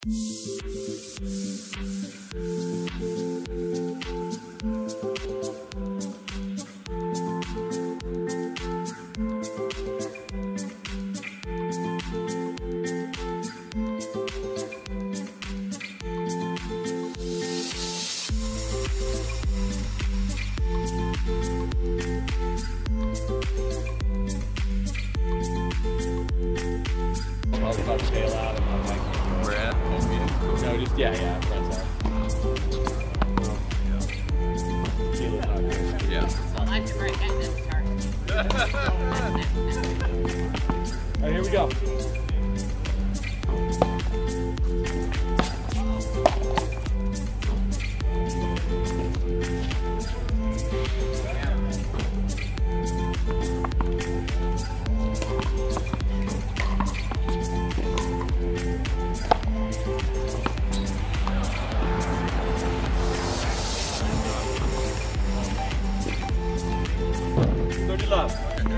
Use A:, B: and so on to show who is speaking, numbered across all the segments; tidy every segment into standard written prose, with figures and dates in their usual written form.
A: I was about to bail out and I'm like,
B: We're at
A: no, just, yeah, friend's house. Keela's not good.
B: Yeah.
C: Well, that's a great game this start.
A: Alright, here we go. Love.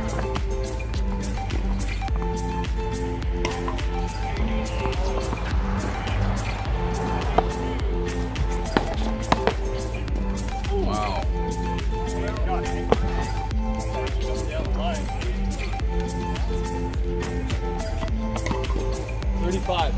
B: Wow.
A: 35.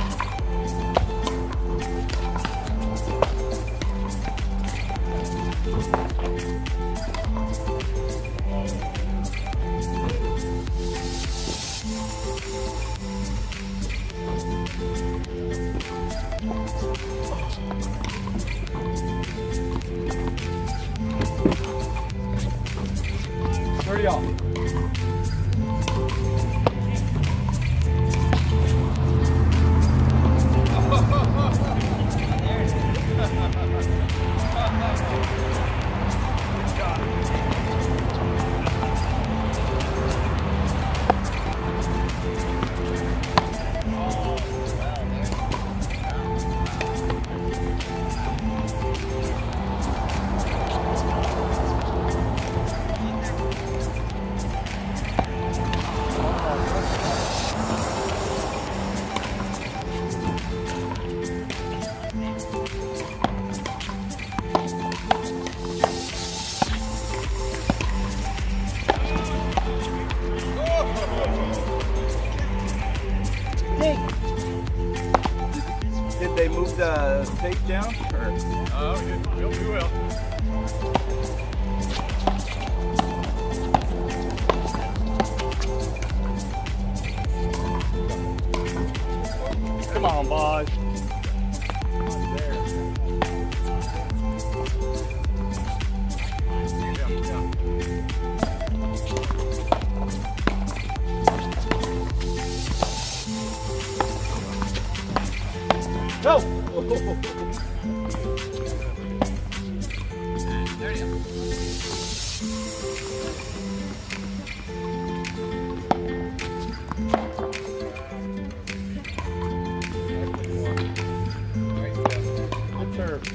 A: Thirty off.
D: Did they move the tape down? Or?
B: Oh, we will.
A: Come on, boys. Go!
C: There you go.
A: Good serve.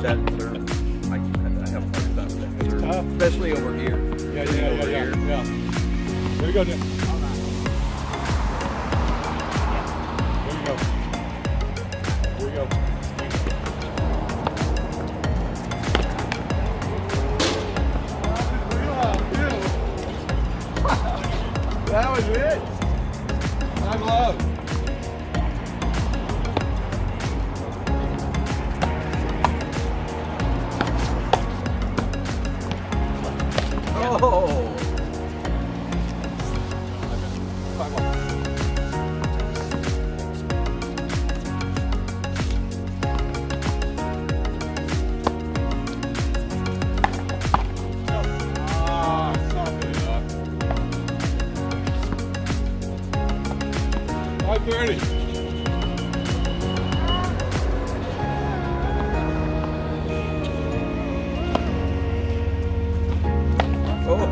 D: that serve. I have a hard time with that serve.
A: Tough.
D: Especially over here.
A: Yeah. Here we go, Nick. Here we go. Here we go. That was it. I'm love.
D: Oh!
A: Ah, something up. 5:30.
D: Oh!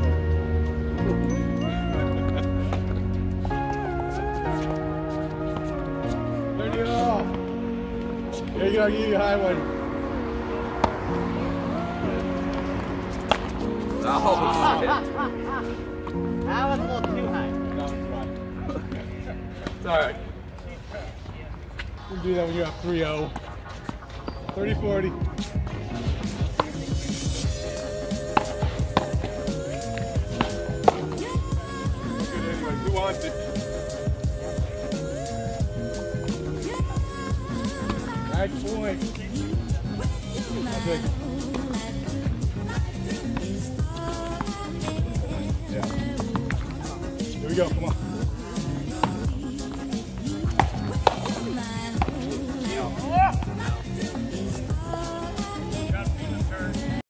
A: There you go. Here you go, give you a high one.
D: Oh!
C: That was a little too high.
A: No, it's fine. It's alright. We do that when you have 3-0. 30-40. Good anyway. Who wants it? Nice point. Okay. Yeah. Here we go, come on.